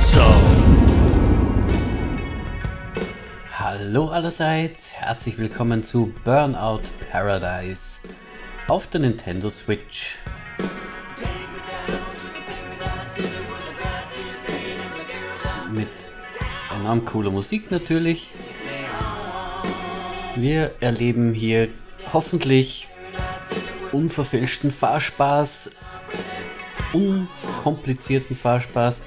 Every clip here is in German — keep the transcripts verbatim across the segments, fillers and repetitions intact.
Zone. Hallo allerseits, herzlich willkommen zu Burnout Paradise auf der Nintendo Switch. Mit enorm cooler Musik natürlich. Wir erleben hier hoffentlich unverfälschten Fahrspaß, unkomplizierten Fahrspaß.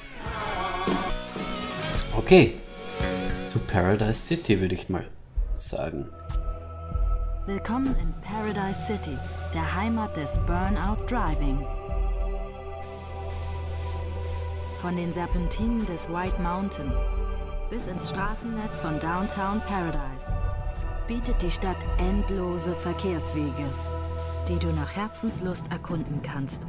Okay, zu Paradise City würde ich mal sagen. Willkommen in Paradise City, der Heimat des Burnout Driving. Von den Serpentinen des White Mountain bis ins Straßennetz von Downtown Paradise bietet die Stadt endlose Verkehrswege, die du nach Herzenslust erkunden kannst.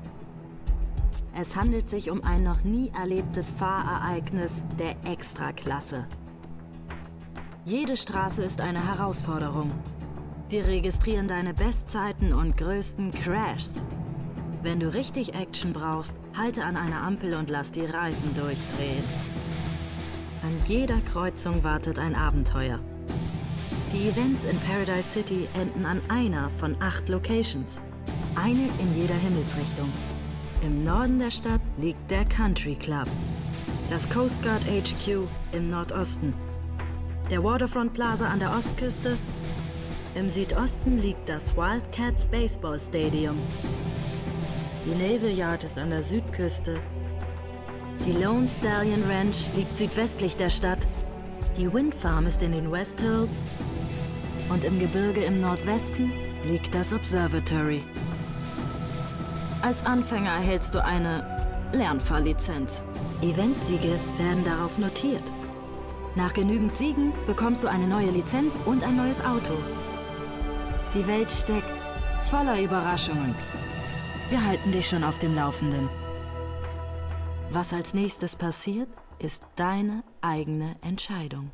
Es handelt sich um ein noch nie erlebtes Fahrereignis der Extraklasse. Jede Straße ist eine Herausforderung. Wir registrieren deine Bestzeiten und größten Crashs. Wenn du richtig Action brauchst, halte an einer Ampel und lass die Reifen durchdrehen. An jeder Kreuzung wartet ein Abenteuer. Die Events in Paradise City enden an einer von acht Locations. Eine in jeder Himmelsrichtung. Im Norden der Stadt liegt der Country Club. Das Coast Guard H Q im Nordosten. Der Waterfront Plaza an der Ostküste. Im Südosten liegt das Wildcats Baseball Stadium. Die Naval Yard ist an der Südküste. Die Lone Stallion Ranch liegt südwestlich der Stadt. Die Wind Farm ist in den West Hills. Und im Gebirge im Nordwesten liegt das Observatory. Als Anfänger erhältst du eine Lernfahrlizenz. Eventsiege werden darauf notiert. Nach genügend Siegen bekommst du eine neue Lizenz und ein neues Auto. Die Welt steckt voller Überraschungen. Wir halten dich schon auf dem Laufenden. Was als nächstes passiert, ist deine eigene Entscheidung.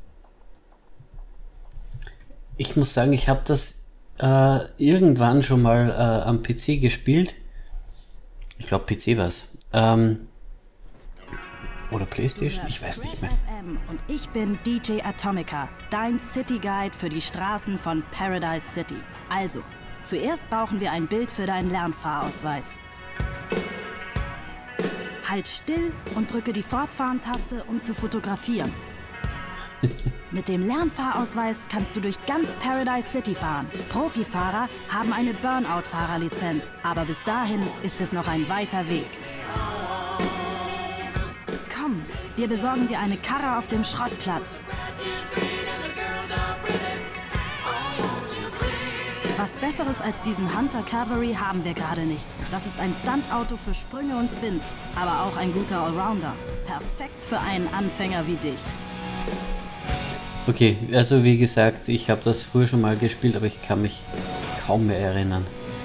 Ich muss sagen, ich habe das äh, irgendwann schon mal äh, am P C gespielt. Ich glaube, P C war es. Ähm, oder PlayStation? Ich weiß nicht mehr. Und ich bin D J Atomica, dein City Guide für die Straßen von Paradise City. Also, zuerst brauchen wir ein Bild für deinen Lernfahrausweis. Halt still und drücke die Fortfahren-Taste, um zu fotografieren. Mit dem Lernfahrausweis kannst du durch ganz Paradise City fahren. Profifahrer haben eine Burnout-Fahrerlizenz, aber bis dahin ist es noch ein weiter Weg. Komm, wir besorgen dir eine Karre auf dem Schrottplatz. Was Besseres als diesen Hunter Cavalry haben wir gerade nicht. Das ist ein Stuntauto für Sprünge und Spins, aber auch ein guter Allrounder. Perfekt für einen Anfänger wie dich. Okay, also wie gesagt, ich habe das früher schon mal gespielt, aber ich kann mich kaum mehr erinnern.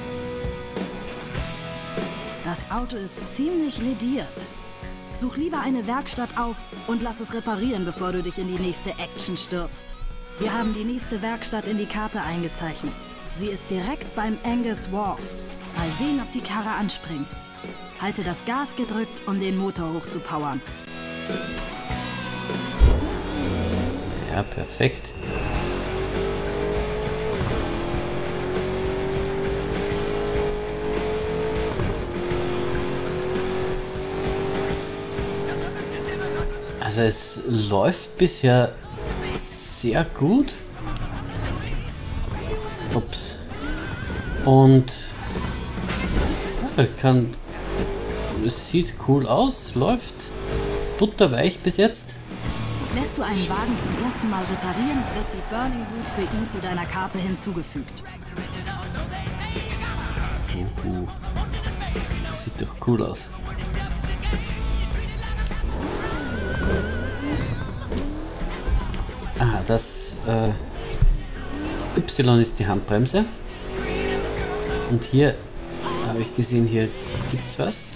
Das Auto ist ziemlich lediert. Such lieber eine Werkstatt auf und lass es reparieren, bevor du dich in die nächste Action stürzt. Wir haben die nächste Werkstatt in die Karte eingezeichnet. Sie ist direkt beim Angus Wharf. Mal sehen, ob die Karre anspringt. Halte das Gas gedrückt, um den Motor hochzupowern. Ja, perfekt. Also es läuft bisher sehr gut. Ups. Und ja, ich kann. Es sieht cool aus, läuft butterweich bis jetzt. Lässt du einen Wagen zum ersten Mal reparieren, wird die Burning Boot für ihn zu deiner Karte hinzugefügt. Uh, sieht doch cool aus. Ah, das äh, Y ist die Handbremse. Und hier habe ich gesehen, hier gibt's was.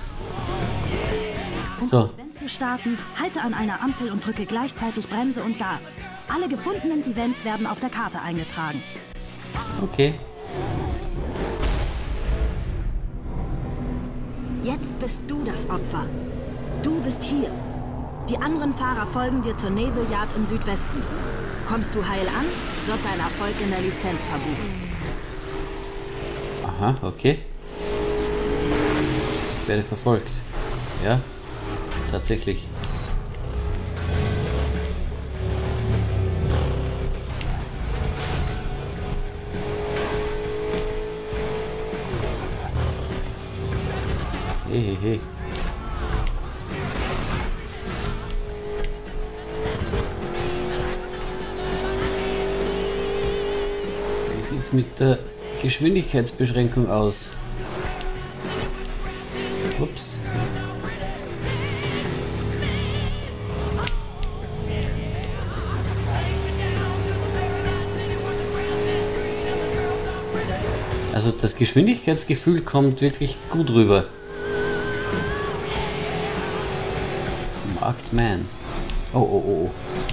So. Um zu starten, halte an einer Ampel und drücke gleichzeitig Bremse und Gas. Alle gefundenen Events werden auf der Karte eingetragen. Okay. Jetzt bist du das Opfer. Du bist hier. Die anderen Fahrer folgen dir zur Naval Yard im Südwesten. Kommst du heil an, wird dein Erfolg in der Lizenz verbucht. Aha, okay. Ich werde verfolgt. Ja, tatsächlich. Hey, hey, hey. Wie sieht's mit der Geschwindigkeitsbeschränkung aus? Ups. Also das Geschwindigkeitsgefühl kommt wirklich gut rüber. Marked Man. Oh, oh, oh.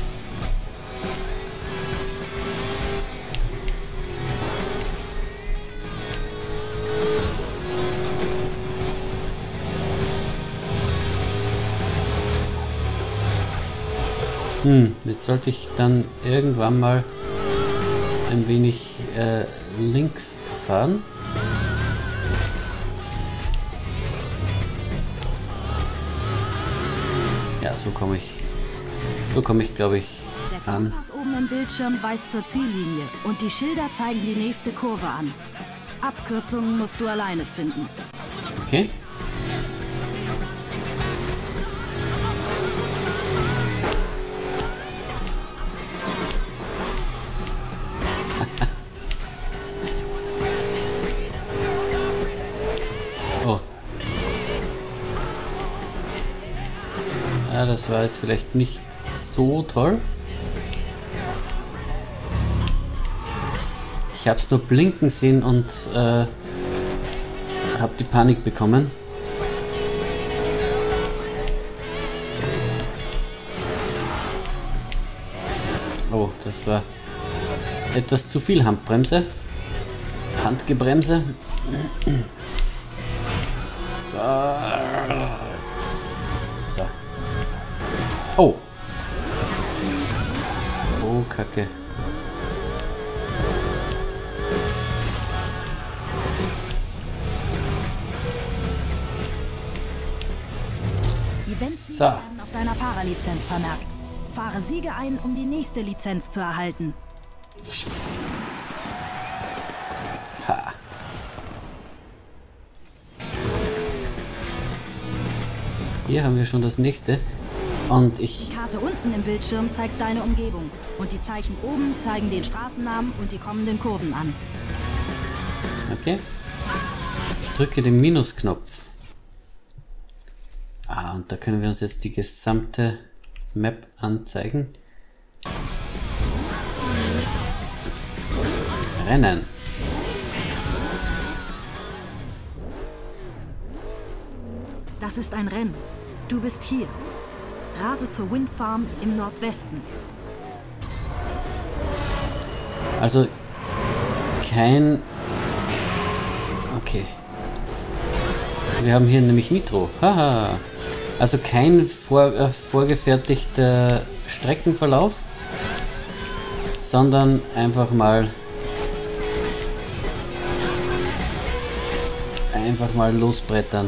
Hm, jetzt sollte ich dann irgendwann mal ein wenig äh, links fahren. Ja, so komme ich, so komme ich, glaube ich, Der an. Kompass oben im Bildschirm weist zur Ziellinie und die Schilder zeigen die nächste Kurve an. Abkürzungen musst du alleine finden. Okay. Oh. Ja, das war jetzt vielleicht nicht so toll. Ich habe es nur blinken sehen und äh, habe die Panik bekommen. Oh, das war etwas zu viel Handbremse. Handgebremse. So. So. Oh. Oh, Kacke. Events So. werden auf deiner Fahrerlizenz vermerkt. Fahre Siege ein, um die nächste Lizenz zu erhalten. Ha. Hier haben wir schon das nächste. Und ich... Die Karte unten im Bildschirm zeigt deine Umgebung. Und die Zeichen oben zeigen den Straßennamen und die kommenden Kurven an. Okay. Drücke den Minusknopf. Ah, und da können wir uns jetzt die gesamte Map anzeigen. Rennen. Das ist ein Rennen. Du bist hier. Rase zur Windfarm im Nordwesten. Also kein... Okay. Wir haben hier nämlich Nitro. Haha. Also kein vor, äh, vorgefertigter Streckenverlauf, sondern einfach mal einfach mal losbrettern.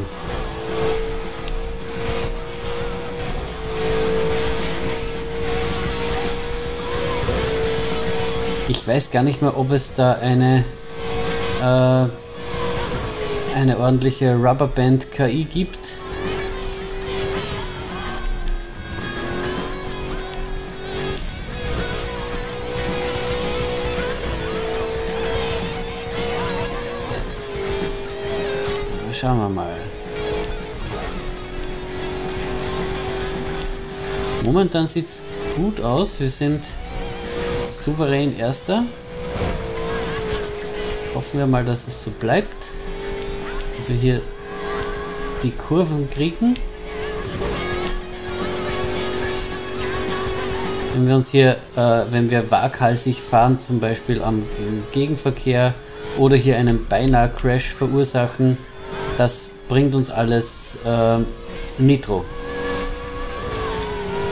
Ich weiß gar nicht mehr, ob es da eine äh, eine ordentliche Rubberband K I gibt. Schauen wir mal. Momentan sieht es gut aus. Wir sind souverän Erster. Hoffen wir mal, dass es so bleibt. Dass wir hier die Kurven kriegen. Wenn wir uns hier, äh, wenn wir waghalsig fahren, zum Beispiel am im Gegenverkehr oder hier einen beinahe Crash verursachen, das bringt uns alles äh, Nitro.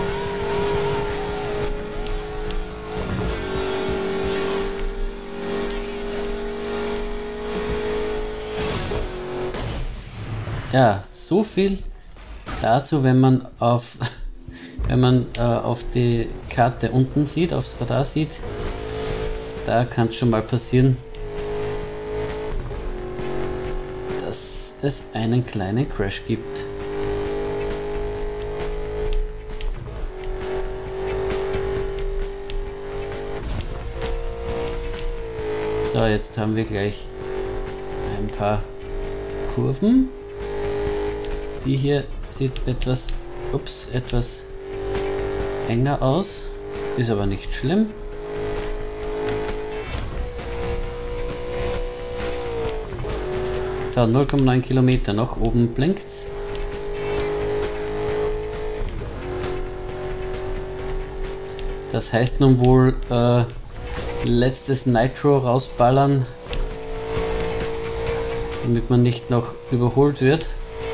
ja, so viel dazu, wenn man auf, wenn man äh, auf die Karte unten sieht, aufs Radar sieht, da kann es schon mal passieren, dass es einen kleinen Crash gibt. So, jetzt haben wir gleich ein paar Kurven. Die hier sieht etwas, ups, etwas enger aus, ist aber nicht schlimm. So, null Komma neun Kilometer noch, oben blinkt's. Das heißt nun wohl äh, letztes Nitro rausballern, damit man nicht noch überholt wird.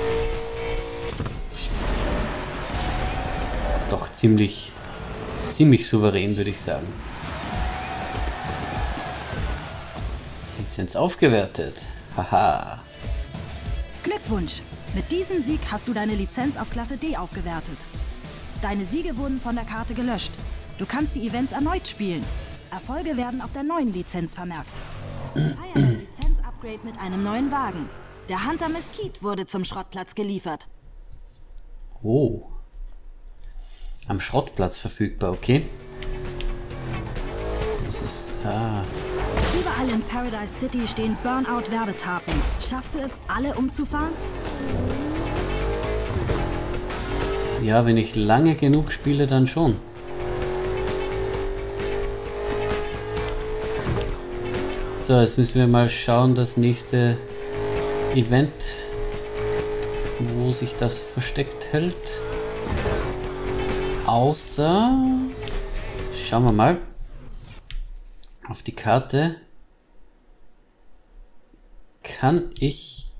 Doch ziemlich, ziemlich souverän, würde ich sagen. Lizenz aufgewertet. Haha. Glückwunsch! Mit diesem Sieg hast du deine Lizenz auf Klasse D aufgewertet. Deine Siege wurden von der Karte gelöscht. Du kannst die Events erneut spielen. Erfolge werden auf der neuen Lizenz vermerkt. Feier ein Lizenz-Upgrade mit einem neuen Wagen. Der Hunter Mesquite wurde zum Schrottplatz geliefert. Oh. Am Schrottplatz verfügbar, okay. Das ist... Ah. Überall in Paradise City stehen Burnout-Werbetafeln. Schaffst du es, alle umzufahren? Ja, wenn ich lange genug spiele, dann schon. So, jetzt müssen wir mal schauen, das nächste Event, wo sich das versteckt hält. Außer, schauen wir mal auf die Karte. Kann ich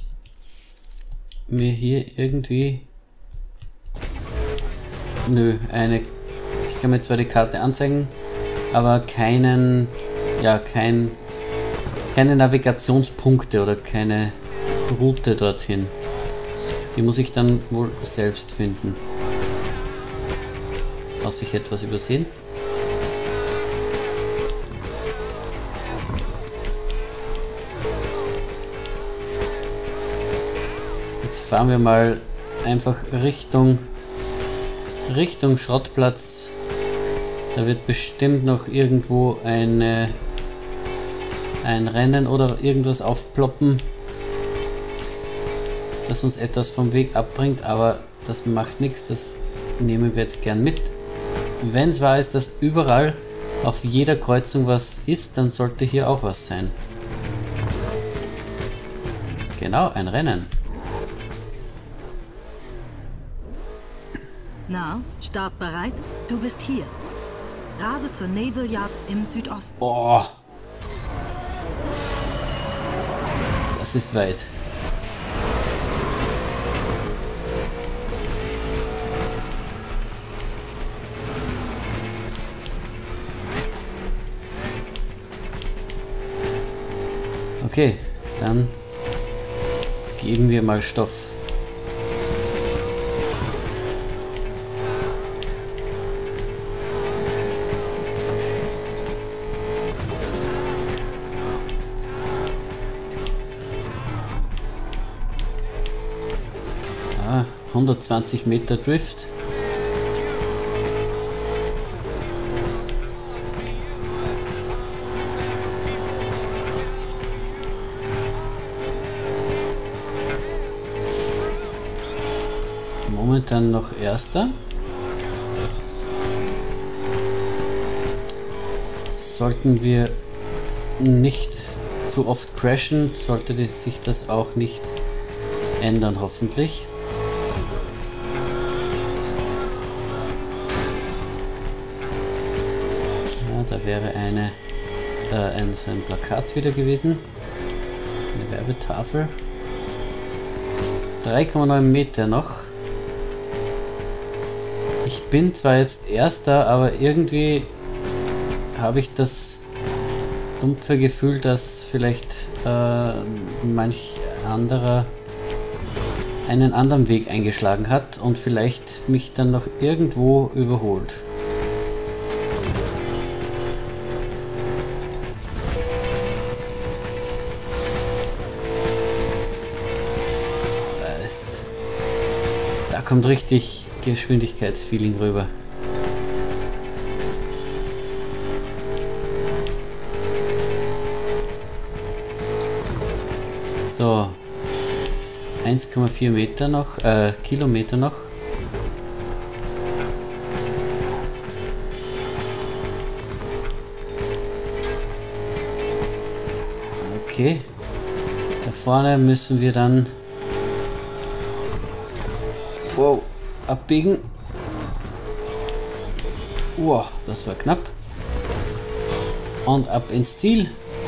mir hier irgendwie... Nö, eine... Ich kann mir zwar die Karte anzeigen, aber keinen... Ja, kein... Keine Navigationspunkte oder keine Route dorthin. Die muss ich dann wohl selbst finden. Muss ich etwas übersehen? Jetzt fahren wir mal einfach Richtung Richtung Schrottplatz. Da wird bestimmt noch irgendwo eine ein Rennen oder irgendwas aufploppen, das uns etwas vom Weg abbringt, aber das macht nichts, das nehmen wir jetzt gern mit. Wenn es wahr ist, dass überall auf jeder Kreuzung was ist, dann sollte hier auch was sein. Genau, ein Rennen. Na, startbereit? Du bist hier. Rase zur Naval Yard im Südosten. Boah. Das ist weit. Okay, dann geben wir mal Stoff. Ah, hundertzwanzig Meter Drift. Momentan noch Erster. Sollten wir nicht zu oft crashen, sollte sich das auch nicht ändern, hoffentlich. Ja, da wäre eine, äh, ein, so ein Plakat wieder gewesen. Eine Werbetafel. drei Komma neun Meter noch. Ich bin zwar jetzt Erster, aber irgendwie habe ich das dumpfe Gefühl, dass vielleicht äh, manch anderer einen anderen Weg eingeschlagen hat und vielleicht mich dann noch irgendwo überholt. Es, da kommt richtig Geschwindigkeitsfeeling rüber. So, eins Komma vier Meter noch, äh, Kilometer noch. Okay, da vorne müssen wir dann, wow, abbiegen. Wow, das war knapp. Und ab ins Ziel.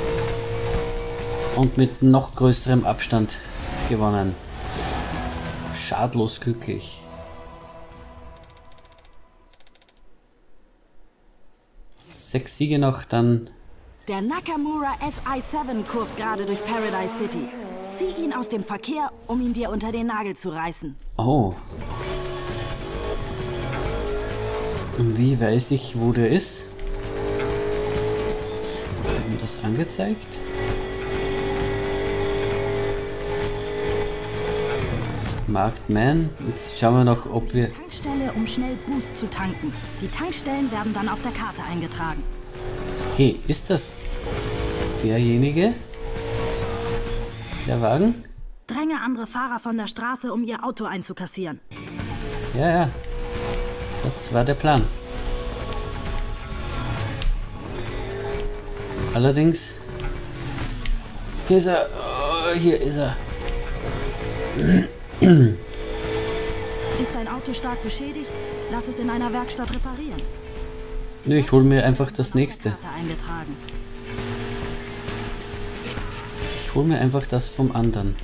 Und mit noch größerem Abstand gewonnen. Schadlos glücklich. Sechs Siege noch, dann... Der Nakamura S I sieben kurft gerade durch Paradise City. Zieh ihn aus dem Verkehr, um ihn dir unter den Nagel zu reißen. Oh. Und wie weiß ich, wo der ist? Wird mir das angezeigt? Marktman. Jetzt schauen wir noch, ob wir... Tankstelle, um schnell Boost zu tanken. Die Tankstellen werden dann auf der Karte eingetragen. Hey, ist das derjenige? Der Wagen? Dränge andere Fahrer von der Straße, um ihr Auto einzukassieren. Ja, ja. Das war der Plan. Allerdings... Hier ist er. Oh, hier ist er. Ist dein Auto stark beschädigt? Lass es in einer Werkstatt reparieren. Nö, ich hole mir einfach das nächste. Eingetragen. Ich hole mir einfach das vom anderen.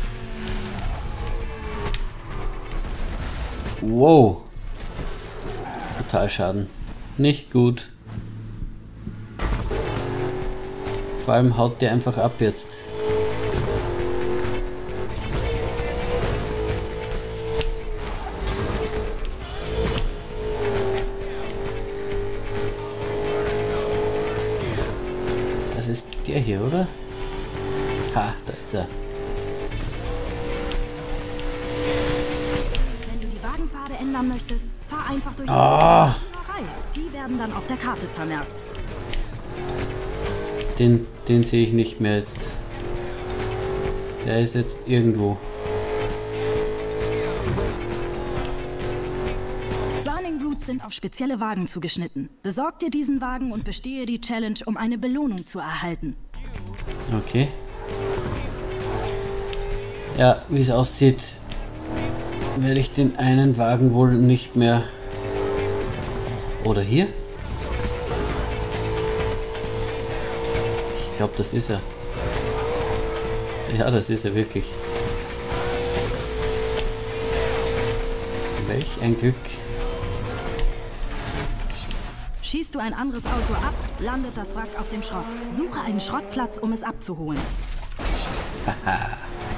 Wow. Total Schaden. Nicht gut. Vor allem haut der einfach ab jetzt. Das ist der hier, oder? Ha, da ist er. Wenn du die Wagenfarbe ändern möchtest, fahr einfach durch die Ah. Reihe. Die werden dann auf der Karte vermerkt. Den, den sehe ich nicht mehr jetzt. Der ist jetzt irgendwo. Burning Routes sind auf spezielle Wagen zugeschnitten. Besorg dir diesen Wagen und bestehe die Challenge, um eine Belohnung zu erhalten. Okay. Ja, wie es aussieht, werde ich den einen Wagen wohl nicht mehr... Oder hier? Ich glaube, das ist er. Ja, das ist er wirklich. Welch ein Glück. Schießt du ein anderes Auto ab, landet das Wrack auf dem Schrott. Suche einen Schrottplatz, um es abzuholen. Haha.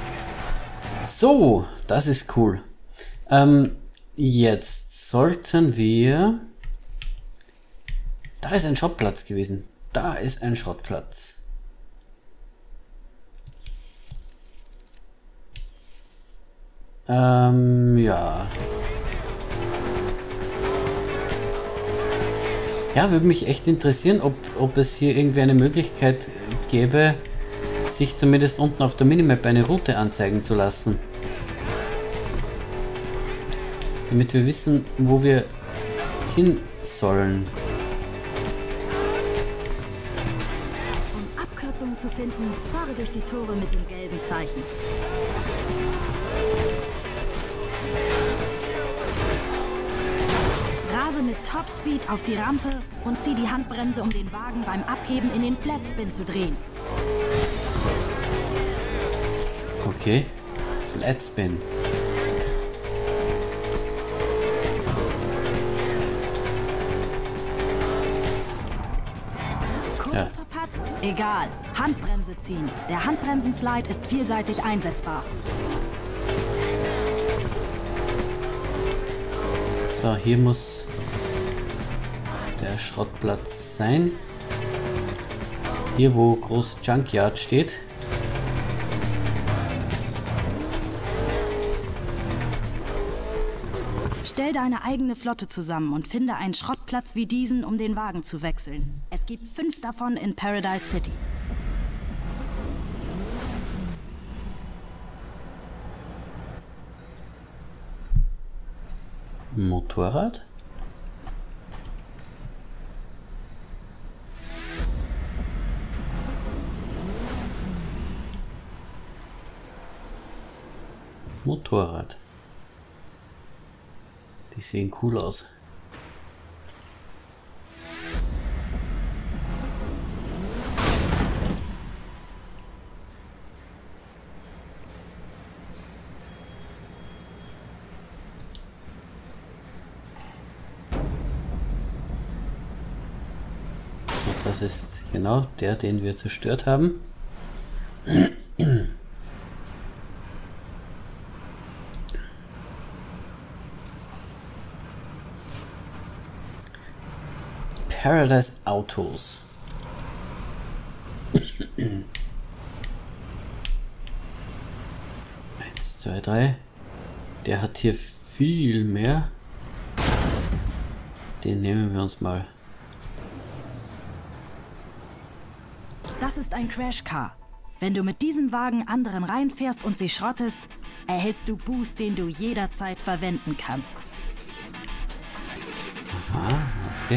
So, das ist cool. Ähm, jetzt sollten wir... Da ist ein Schrottplatz gewesen. Da ist ein Schrottplatz. Ähm, ja. Ja, würde mich echt interessieren, ob, ob es hier irgendwie eine Möglichkeit gäbe, sich zumindest unten auf der Minimap eine Route anzeigen zu lassen. Damit wir wissen, wo wir hin sollen. Um Abkürzungen zu finden, fahre durch die Tore mit dem gelben Zeichen. Rase mit Topspeed auf die Rampe und zieh die Handbremse, um den Wagen beim Abheben in den Flatspin zu drehen. Okay, Flatspin. Kurve Ja. verpatzt? Egal. Handbremse ziehen. Der Handbremsenslide ist vielseitig einsetzbar. So, hier muss der Schrottplatz sein. Hier, wo groß Junkyard steht. Stell deine eigene Flotte zusammen und finde einen Schrottplatz wie diesen, um den Wagen zu wechseln. Es gibt fünf davon in Paradise City. Motorrad? Motorrad. Die sehen cool aus. So, das ist genau der, den wir zerstört haben. Paradise Autos. Eins, zwei, drei. Der hat hier viel mehr. Den nehmen wir uns mal. Das ist ein Crashcar. Wenn du mit diesem Wagen anderen reinfährst und sie schrottest, erhältst du Boost, den du jederzeit verwenden kannst. Aha, okay.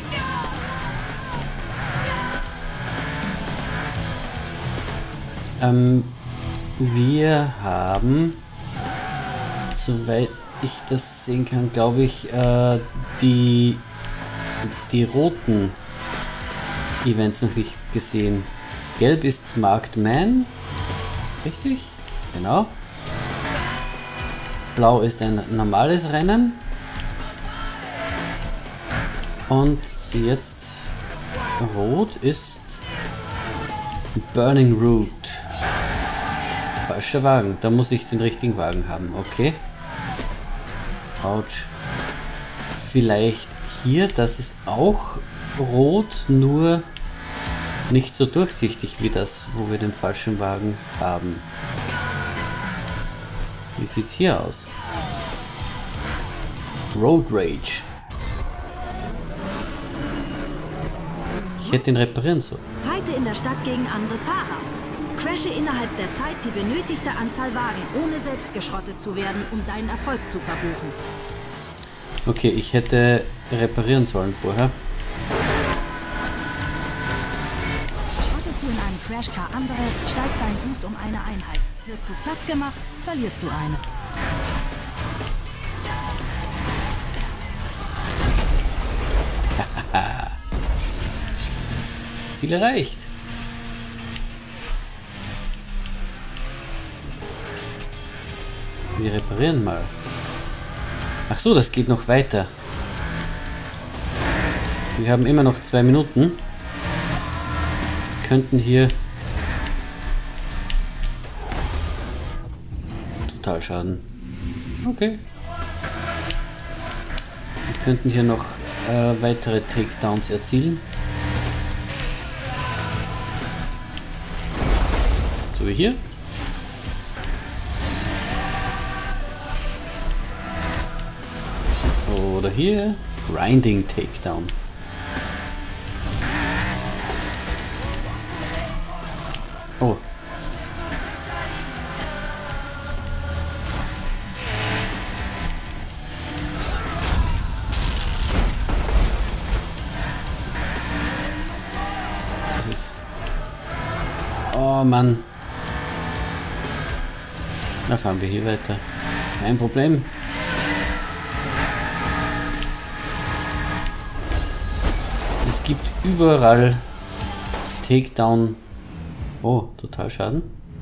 Ähm, wir haben, soweit ich das sehen kann, glaube ich, äh, die, die roten Events noch nicht gesehen. Gelb ist Marked Man, richtig? Genau. Blau ist ein normales Rennen. Und jetzt rot ist Burning Route. Falscher Wagen. Da muss ich den richtigen Wagen haben. Okay. Autsch. Vielleicht hier, das ist auch rot, nur nicht so durchsichtig wie das, wo wir den falschen Wagen haben. Wie sieht's hier aus? Road Rage. Ich hätte ihn reparieren sollen. Fighte in der Stadt gegen andere Fahrer. Crashe innerhalb der Zeit die benötigte Anzahl Wagen, ohne selbst geschrottet zu werden, um deinen Erfolg zu verbuchen. Okay, ich hätte reparieren sollen vorher. Schrottest du in einem Crashcar andere, steigt dein Boost um eine Einheit. Wirst du platt gemacht, verlierst du eine. Ziel erreicht. Wir reparieren mal. Ach so, das geht noch weiter. Wir haben immer noch zwei Minuten. Könnten hier total schaden. Okay. Wir könnten hier noch äh, weitere Takedowns erzielen. So wie hier. Oder hier. Grinding Takedown. Oh. Das ist... Oh Mann. Da fahren wir hier weiter. Kein Problem. Es gibt überall Takedown. Oh, total Schaden.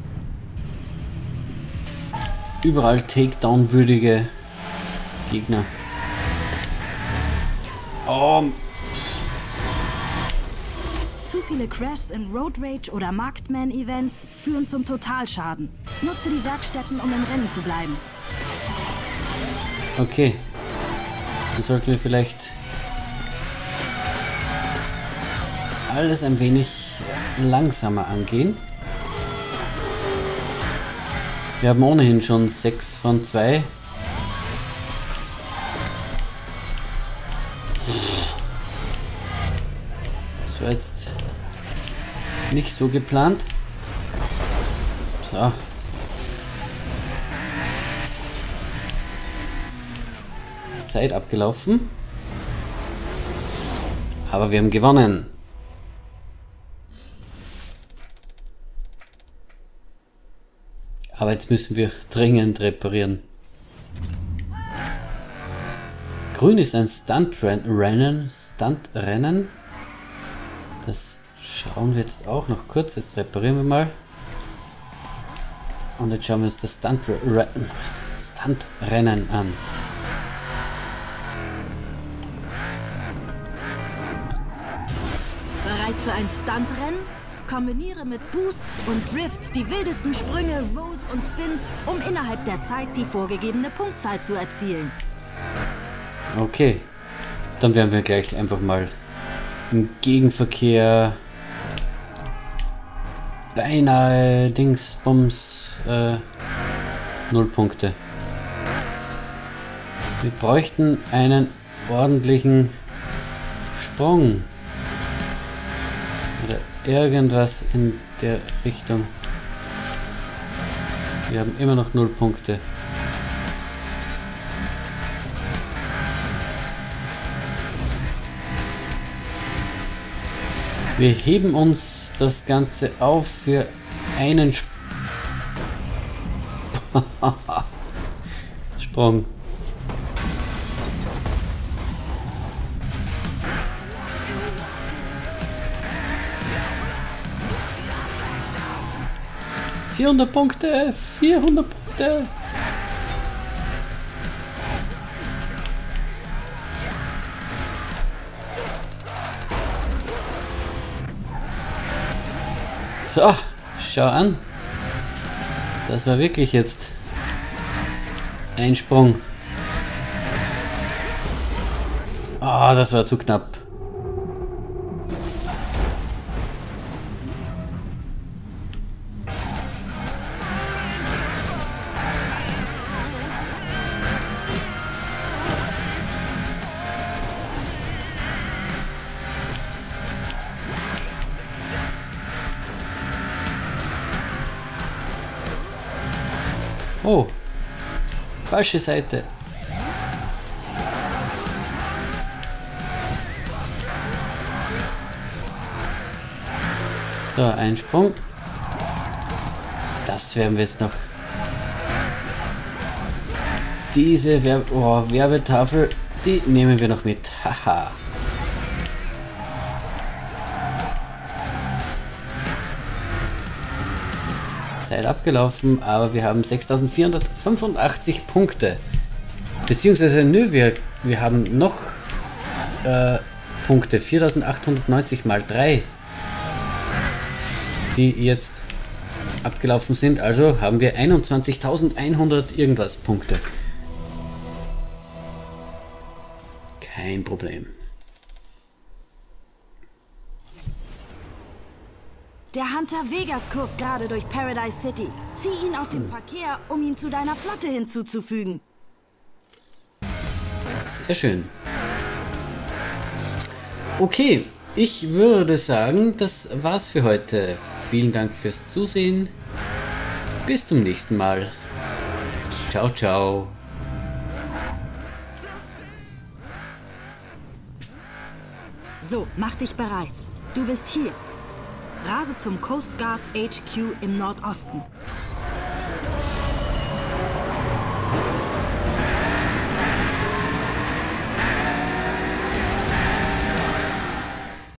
Überall Takedown-würdige Gegner. Oh. Zu viele Crashs in Road Rage oder Marked Man Events führen zum Totalschaden. Nutze die Werkstätten, um im Rennen zu bleiben. Okay. Dann sollten wir vielleicht alles ein wenig langsamer angehen. Wir haben ohnehin schon sechs von zwei. Das war jetzt nicht so geplant. So. Zeit abgelaufen. Aber wir haben gewonnen. Aber jetzt müssen wir dringend reparieren. Grün ist ein Stuntrennen. Stuntrennen. Das schauen wir jetzt auch noch kurz. Jetzt reparieren wir mal. Und jetzt schauen wir uns das Stuntrennen Stuntrennen an. Bereit für ein Stuntrennen? Kombiniere mit Boosts und Drifts die wildesten Sprünge, Rolls und Spins, um innerhalb der Zeit die vorgegebene Punktzahl zu erzielen. Okay, dann werden wir gleich einfach mal im Gegenverkehr beinahe Dingsbums äh, null Punkte. Wir bräuchten einen ordentlichen Sprung. Oder irgendwas in der Richtung. Wir haben immer noch null Punkte. Wir heben uns das Ganze auf für einen Sp Sprung. vierhundert Punkte, vierhundert Punkte. So, schau an. Das war wirklich jetzt ein Sprung. Ah, oh, das war zu knapp. Oh, falsche Seite. So, ein Sprung. Das werden wir jetzt noch. Diese Werbe oh, Werbetafel, die nehmen wir noch mit. Haha. Zeit abgelaufen, aber wir haben sechstausendvierhundertfünfundachtzig Punkte. Beziehungsweise, nö, wir, wir haben noch äh, Punkte. viertausendachthundertneunzig mal drei, die jetzt abgelaufen sind. Also haben wir einundzwanzigtausendeinhundert irgendwas Punkte. Kein Problem. Der Hunter Vegas kurft gerade durch Paradise City. Zieh ihn aus dem Verkehr, um ihn zu deiner Flotte hinzuzufügen. Sehr schön. Okay, ich würde sagen, das war's für heute. Vielen Dank fürs Zusehen. Bis zum nächsten Mal. Ciao, ciao. So, mach dich bereit. Du bist hier. Rase zum Coast Guard H Q im Nordosten.